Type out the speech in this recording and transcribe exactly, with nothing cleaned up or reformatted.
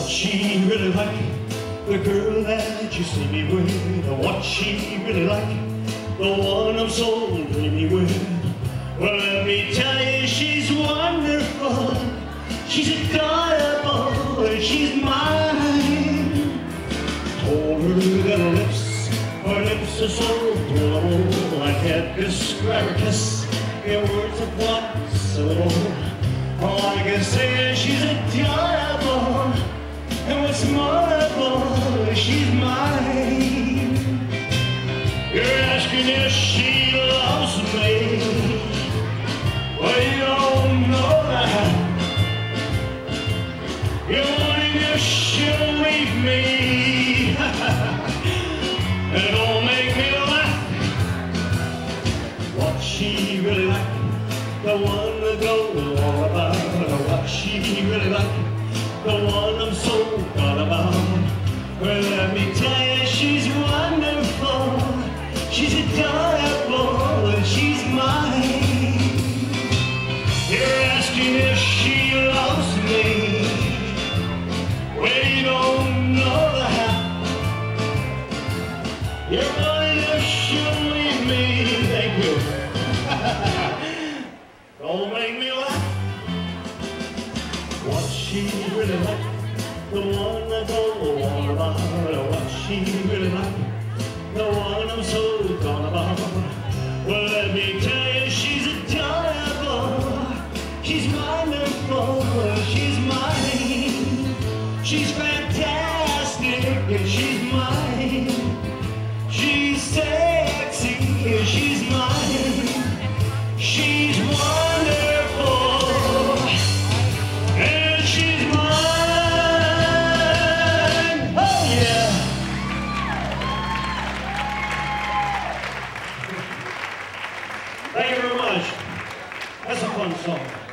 what she really like, the girl that you see me with, what she really like, the one I'm so dreamy with. Well, let me tell you, she's wonderful, she's adorable, she's mine. Told her that her lips, her lips are so adorable, I can't describe her kiss in words of one syllable. All I can say is she's adorable, and what's more, she's mine. You're asking if she loves me, well, you don't know that. You're wondering if she'll leave me. It don't make me laugh. What she really like, the one that goes all about. What she really like, the one I'm so gone about. Well, let me tell you, she's wonderful, she's adorable, and she's mine. You're asking if she loves me, well, you don't know that. You're wondering if she'll leave me. Thank you. Don't make me laugh. What she really like, the one I go on about. What she really like, the one I'm so gone about. Well, let me tell you, she's adorable, she's wonderful, she's mine. She's fantastic, and she's mine. She's sexy, and she's mine. She's wonderful, and she's mine. Oh yeah. Thank you very much. That's a fun song.